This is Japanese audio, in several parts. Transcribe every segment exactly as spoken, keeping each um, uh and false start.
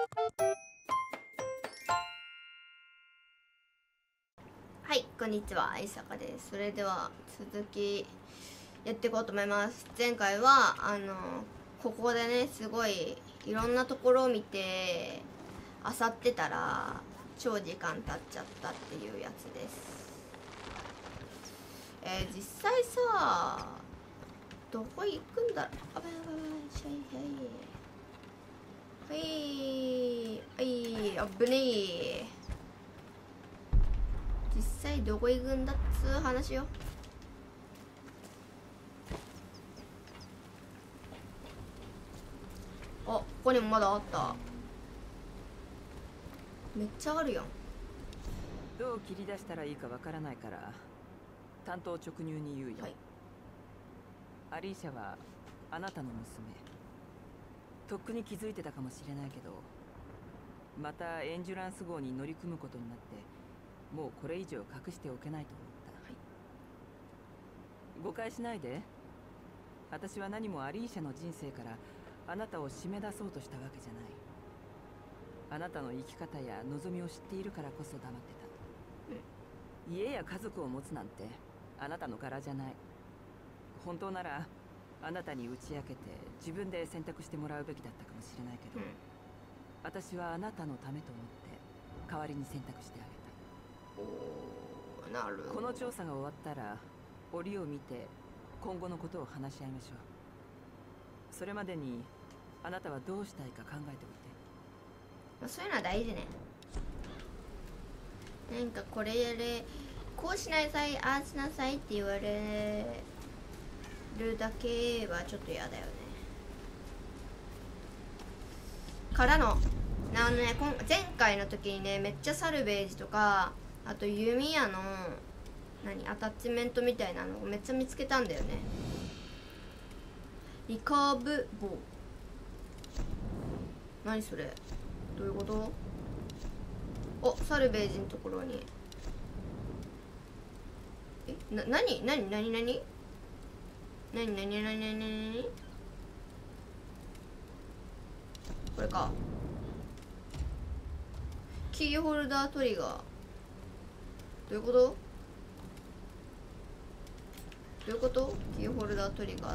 はい、こんにちは、いさかです。それでは続きやっていこうと思います。前回はあのここでね、すごいいろんなところを見て漁ってたら超時間経っちゃったっていうやつです。えー、実際さ、どこ行くんだろう。あばやばやはいはいはい、危ねえ。実際どこ行くんだっつう話よ。あ、ここにもまだあった。めっちゃあるやん。 どう切り出したらいいかわからないから単刀直入に言うよ、はい、アリーシャはあなたの娘。とっくに気づいてたかもしれないけど、またエンジュランス号に乗り組むことになって、もうこれ以上隠しておけないと思った、はい、誤解しないで。私は何もアリーシャの人生からあなたを締め出そうとしたわけじゃない。あなたの生き方や望みを知っているからこそ黙ってた。家や家族を持つなんてあなたの柄じゃない。本当ならあなたに打ち明けて自分で選択してもらうべきだったかもしれないけど、うん、私はあなたのためと思って代わりに選択してあげた。 おー、なるほど。 この調査が終わったら折を見て今後のことを話し合いましょう。それまでにあなたはどうしたいか考えておいて。 そういうのは大事ね。なんかこれやれ、こうしなさい、ああしなさいって言われるだけはちょっと嫌だよね。からの、あのね、前回の時にね、めっちゃサルベージとか、あと弓矢の何アタッチメントみたいなのをめっちゃ見つけたんだよね。リカーブ棒。何それ、どういうこと？お、サルベージのところに。え、な、なになになになになになになになになになにこれか。キーホルダートリガー。どういうこと？どういうこと？キーホルダートリガーって。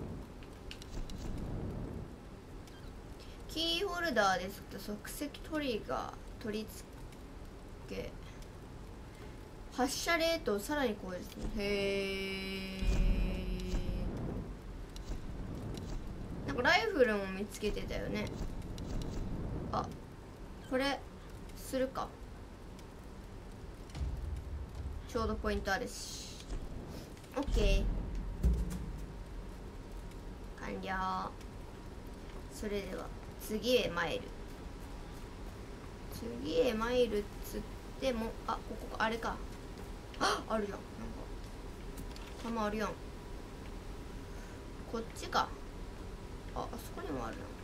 キーホルダーですと即席トリガー取り付け、発射レートをさらに向上する。へー、なんかライフルも見つけてたよね。あ、これするか。ちょうどポイントあるし。オッケー、完了。それでは次へ参る。次へ参るっつっても、あ、ここあれか。あ、あるやん。なんか弾あるやん。こっちか。あ、あそこにもあるな。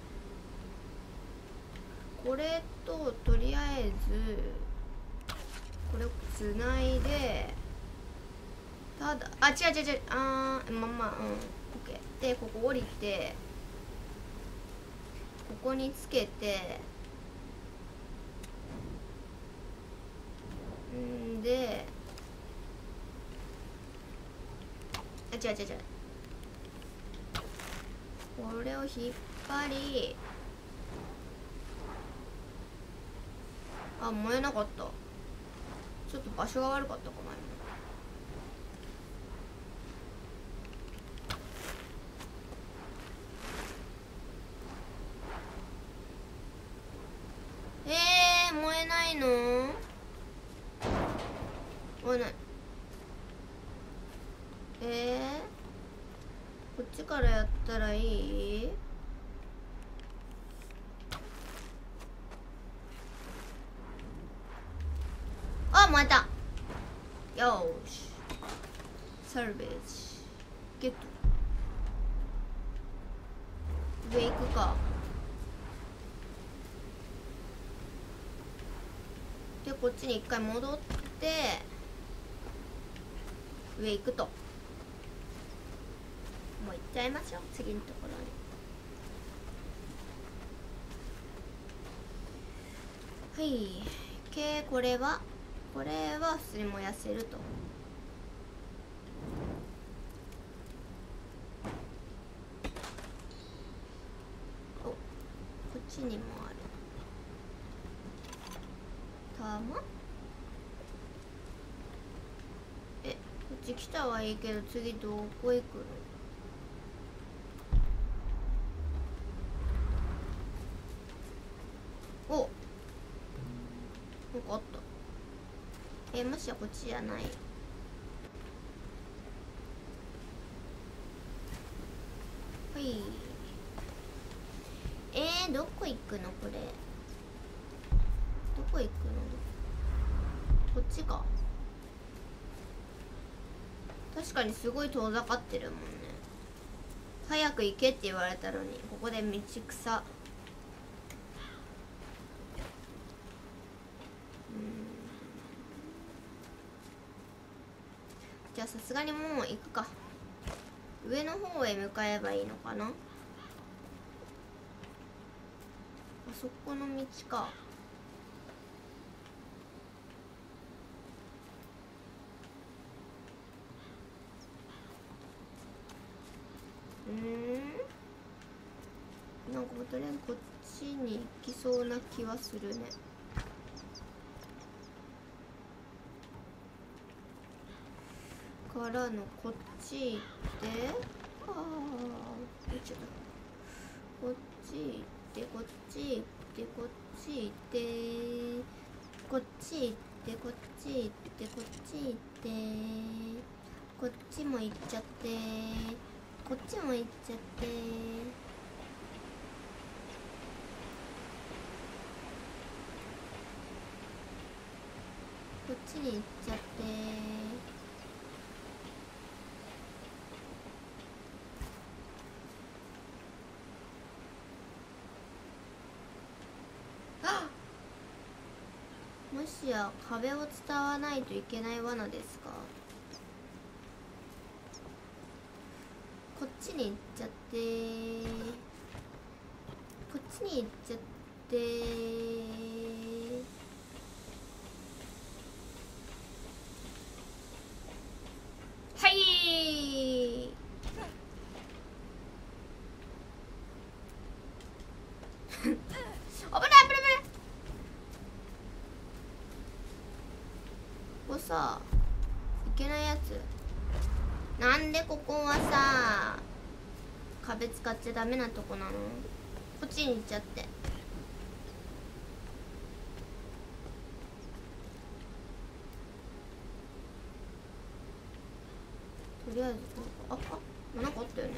これととりあえずこれをつないで、ただ、あ、違う違う違う、あー、まあまあ、うん、オッケー。で、ここ降りて、ここにつけて、んで、あ、違う違う違う、これを引っ張り、あ、燃えなかった。ちょっと場所が悪かったかも。えー、燃えないの？燃えない。えー、こっちからやったらいい？あ、燃えた。よーし、サルベージゲット。上行くか。で、こっちに一回戻って上行くと。もう行っちゃいましょう、次のところに。 はい。けこれはこれは普通に燃やせると。お、こっちにもある。玉？え、こっち来たはいいけど次どこ行くの？お、なんかあった。え、もしやこっちじゃない？はい。えー、どこ行くのこれ？どこ行くの？こっちか。確かにすごい遠ざかってるもんね。早く行けって言われたのにここで道草。じゃあさすがにもう行くか。上の方へ向かえばいいのかな。あそこの道か。うん、なんかとりあえずこっちに行きそうな気はするね。からのこっち行ってああどっちだ。こっち行ってこっち行ってこっち行ってこっち行ってこっち行ってこっち行ってこっちも行っちゃってこっちも行っちゃってこっちに行っちゃってもしや壁を伝わないといけない罠ですか。こっちに行っちゃってこっちに行っちゃってはい危ない危ない危ない。ここさいけないやつなんで。ここはさ壁使っちゃダメなとこなの。こっちに行っちゃってとりあえずああなんかあったよね。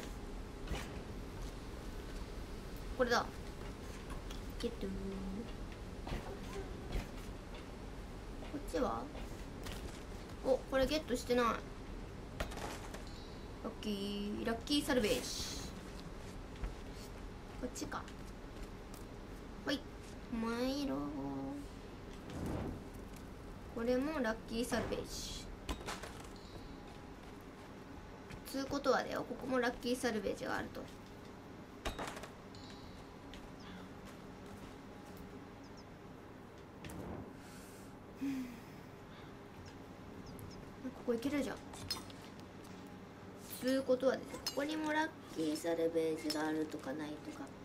これだ。ゲット。こっちはおこれゲットしてない。ラッキーラッキーサルベージ。こっちか。はい参ろう。これもラッキーサルベージつうことはだよ。ここもラッキーサルベージがあると。ここ行けるじゃん。つうことはですよ。ここにもラッキーサルベージがあるとかないとか。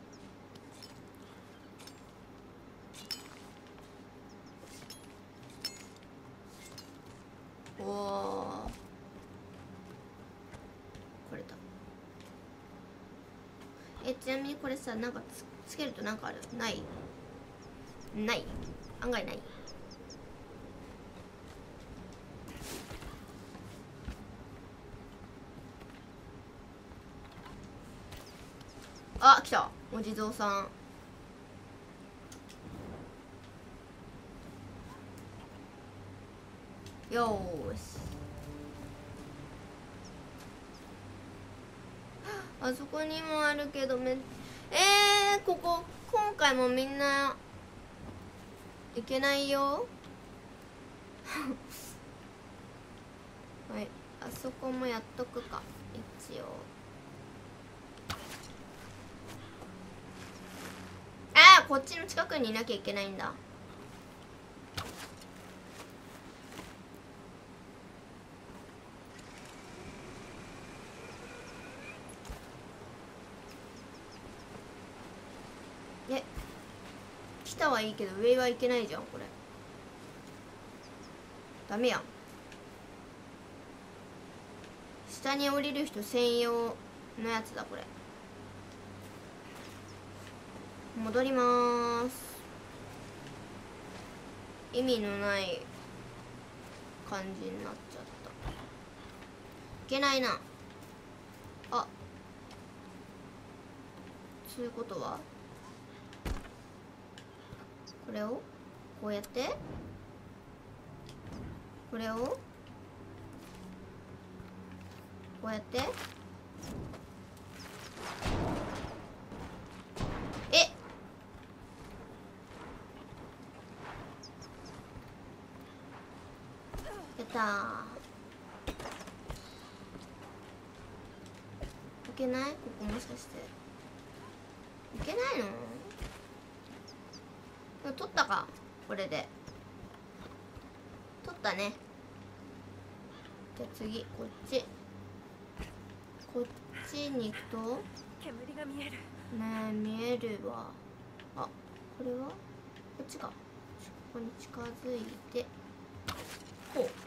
おおこれだ。えちなみにこれさなんか つ, つけるとなんかある？ないない案外ない。あ来たお地蔵さん。よーしあそこにもあるけどめえー、ここ今回もみんないけないよはいあそこもやっとくか一応。あーこっちの近くにいなきゃいけないんだ。 下はいいけど上はいけないじゃん。これダメやん。下に降りる人専用のやつだこれ。戻りまーす。意味のない感じになっちゃった。いけないな。あ、そういうことはこれをこうやってこれをこうやってえっやったー。いけない？ここもしかしていけないの？取ったか？これで取ったね。じゃあ次こっちこっちに行くと煙が見えるねえ見えるわ。あ、これはこっちか。ここに近づいてこう行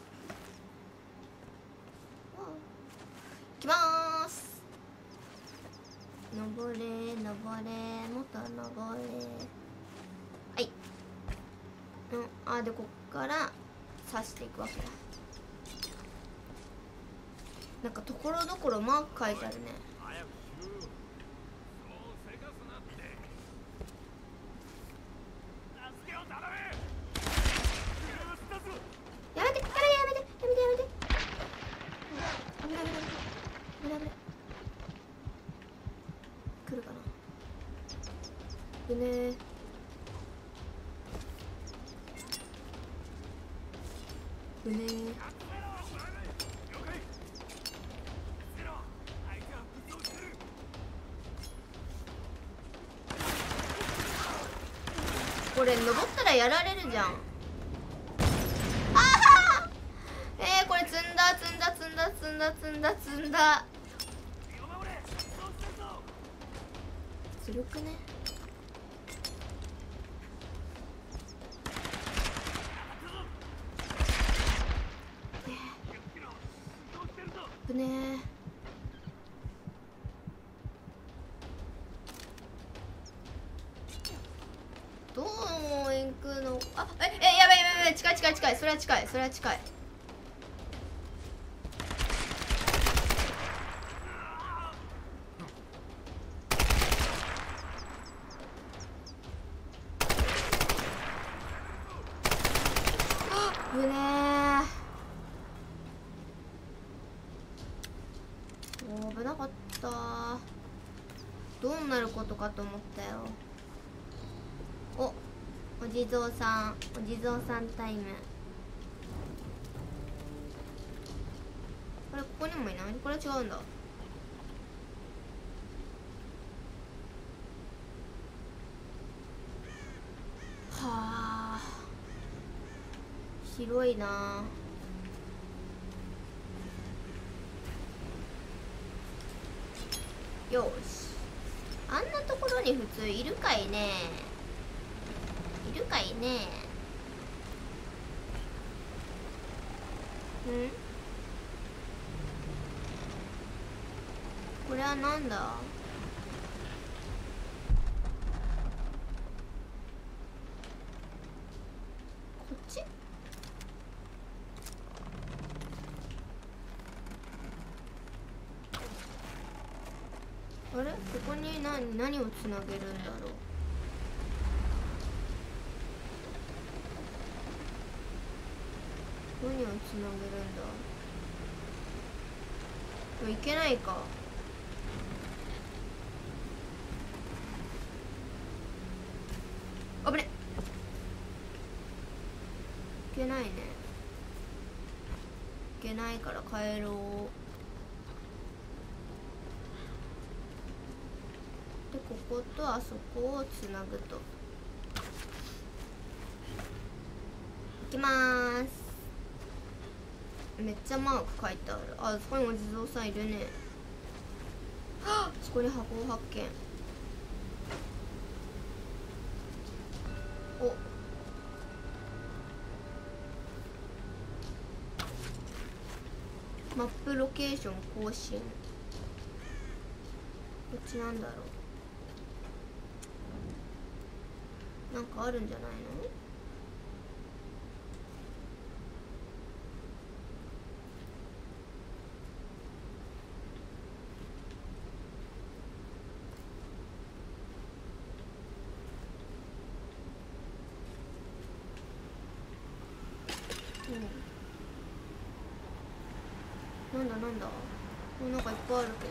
きまーす。登れ登れもっと登れ。はい、うん、あでこっから刺していくわけだ。なんかところどころマーク書いてあるね。やめて、やめて、やめて、やめて、やめて。危ない危ない危ない危ない危ない。来るかな。危ねー。危ねー。これ登ったらやられるじゃん。ああえー、これ積んだ積んだ積んだ積んだ積んだ積んだずるくね。ぶねー。どう行くの？あ、え、え、やばいやばいやばい、近い近い近い、それは近い、それは近い。ぶねー。おー、危なかった。どうなることかと思ったよ。お、お地蔵さん、お地蔵さんタイム。これここにもいない？これ違うんだ。はあ、広いな。よし、あんなところに普通いるかいね。いるかいね。ん？これはなんだ？こっち？あれ？ここに何、何をつなげるんだろう。何をつなげるんだ。いけないか。あぶね。いけないね。いけないから帰ろう。でこことあそこをつなぐと。いきまーす。めっちゃマーク書いてある。あそこにお地蔵さんいるね。はっ、そこに箱を発見。 マップロケーション更新。こっちなんだろう。なんかあるんじゃないの？うん、なんだなんだ、もうなんかいっぱいあるけど。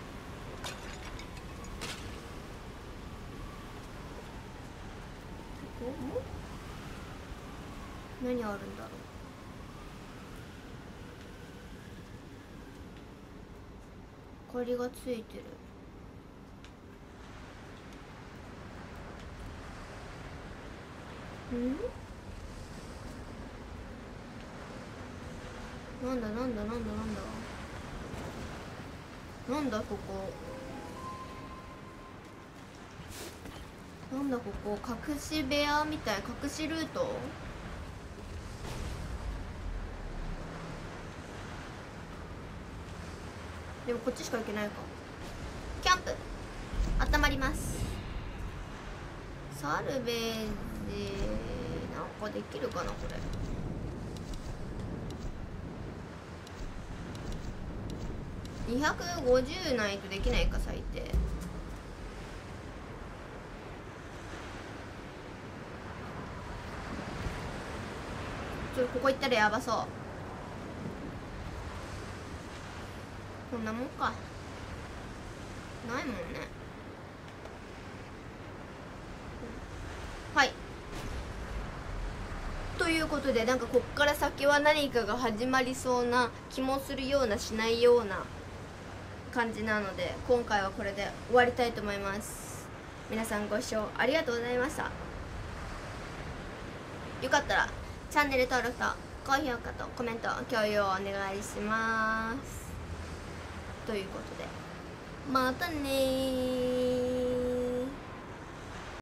ここも何あるんだろう。明かりがついてる。ん？なんだなんだなんだなんだなんだここ。なんだここ、隠し部屋みたい。隠しルート。でもこっちしか行けないか。キャンプ温まります。サルベージなんかできるかなこれ。にひゃくごじゅうないとできないか最低。ちょっとここ行ったらやばそう。こんなもんか。ないもんね。はい。ということで、なんかこっから先は何かが始まりそうな気もするようなしないような感じなので、今回はこれで終わりたいと思います。皆さんご視聴ありがとうございました。よかったらチャンネル登録と高評価とコメント共有をお願いします。ということでまたねー。